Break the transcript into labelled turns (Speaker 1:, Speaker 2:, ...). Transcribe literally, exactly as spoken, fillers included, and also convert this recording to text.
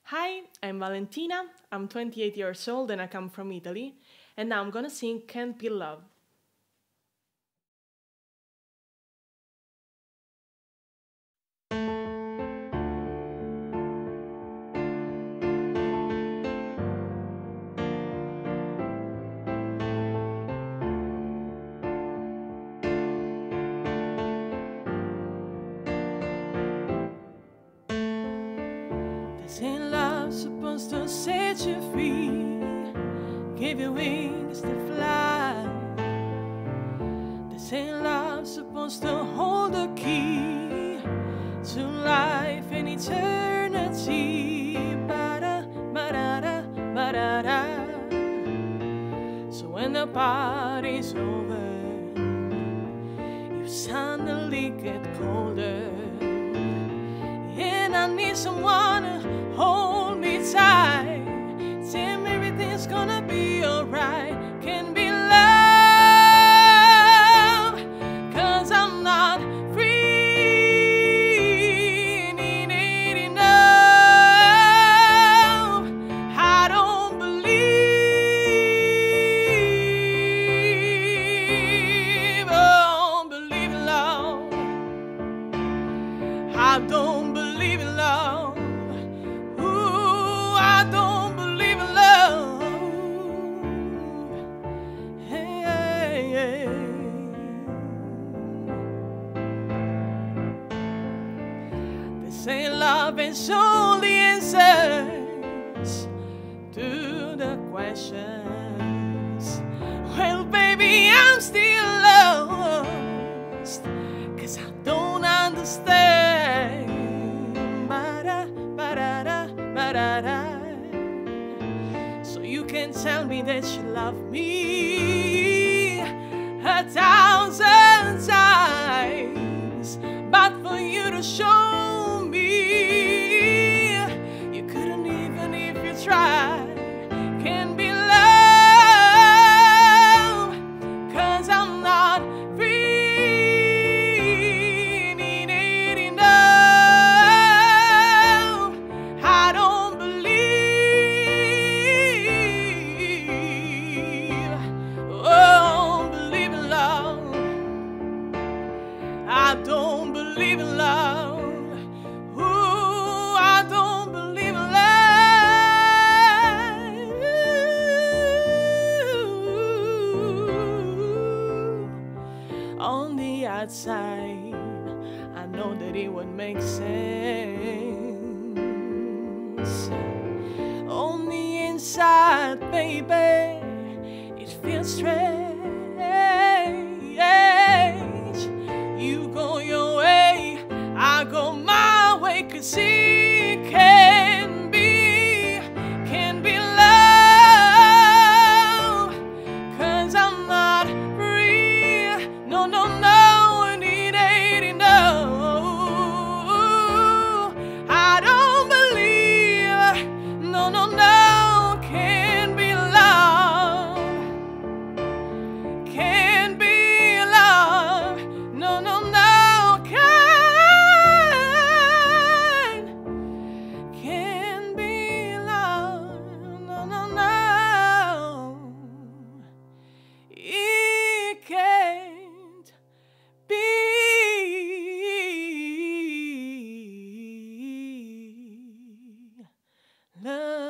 Speaker 1: Hi, I'm Valentina. I'm twenty-eight years old and I come from Italy. And now I'm gonna sing Can't Be Love. This ain't love supposed to set you free, give you wings to fly. This ain't love supposed to hold the key to life and eternity. Ba-da, ba-da-da, ba-da-da. So when the party's over, you suddenly get colder. And I need someone to hold me tight. Tell me everything's gonna be alright. Can be love, cause I'm not free. Needing love, I don't believe. Oh, believe in love. I don't believe in love. Ooh, I don't believe in love. Hey, hey, hey. They say love is only answers to the questions. Well, baby, I'm still lost, cause I don't understand. Ba-da, ba-da-da, ba-da-da. So you can tell me that you love me a thousand times, but for you to show me, you couldn't even if you tried. Can be love, cause I'm not free. Needing love, I don't believe. Oh, believe in love. I don't believe in love. Ooh, I don't believe in love. On the outside, I know that it would make sense. On the inside, baby, it feels strange. You go your way, I go my way, cause it can be, can be love, cause I'm not free. No, no, no, and it ain't enough. I don't believe, no, no, no, can be love, can be love, no, no, no, can, can be love, no, no, no, it can't be love.